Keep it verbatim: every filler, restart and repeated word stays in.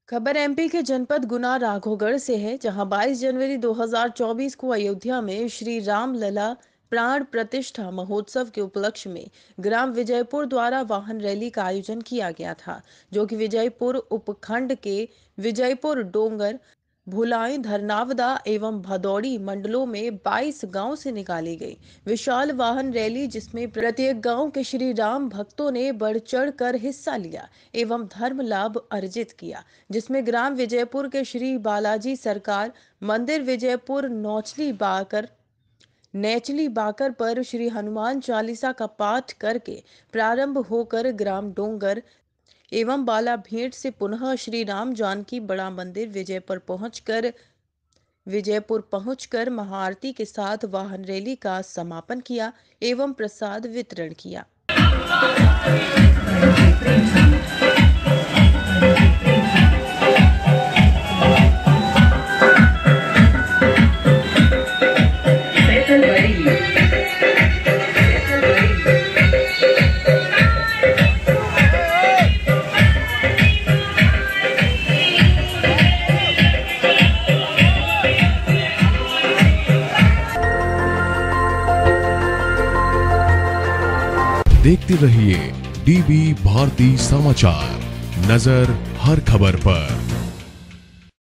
खबर एमपी के जनपद गुना राघोगढ़ से है, जहां बाईस जनवरी दो हज़ार चौबीस को अयोध्या में श्री राम लला प्राण प्रतिष्ठा महोत्सव के उपलक्ष्य में ग्राम विजयपुर द्वारा वाहन रैली का आयोजन किया गया था, जो कि विजयपुर उपखंड के विजयपुर डोंगर भुलाई धरनावदा एवं भदौड़ी मंडलों में बाईस गांव से निकाली गई। विशाल वाहन रैली जिसमें प्रत्येक गांव के श्री राम भक्तों ने बढ़ चढ़ कर हिस्सा लिया एवं धर्म लाभ अर्जित किया, जिसमें ग्राम विजयपुर के श्री बालाजी सरकार मंदिर विजयपुर नौचली बाकर नेचली बाकर पर श्री हनुमान चालीसा का पाठ करके प्रारंभ होकर ग्राम डोंगर एवं बाला भेंट से पुनः श्री राम जानकी बड़ा मंदिर विजयपुर पहुंचकर विजयपुर पहुंचकर महाआरती के साथ वाहन रैली का समापन किया एवं प्रसाद वितरण किया। देखते रहिए डीबी भारती समाचार, नजर हर खबर पर।